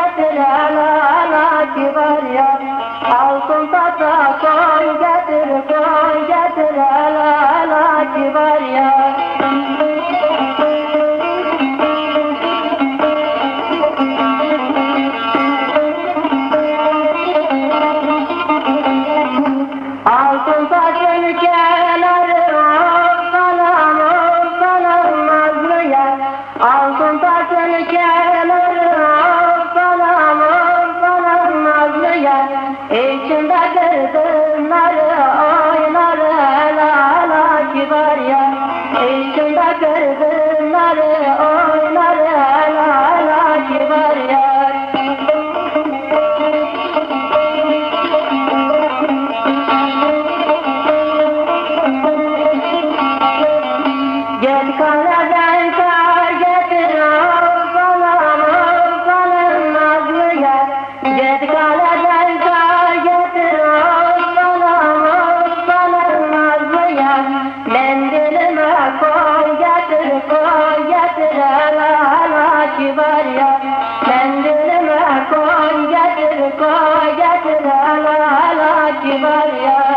getir ala kibar ya. Altın tasa koy getir ala kibar ya. Altın saçın kenarı salam nazlı yer. Altın saçın kenarı salam nazlı yer. İçinde kırdımları oynar ala kibar ya. İçinde kırdımları oynar ala kibar ya. Gel kaleden kar getir salam nazlı yer. Gel kaleden kar getir salam nazlı yer. Mendilime koy getir ala kibar ya. Mendilime koy getir ala kibar ya.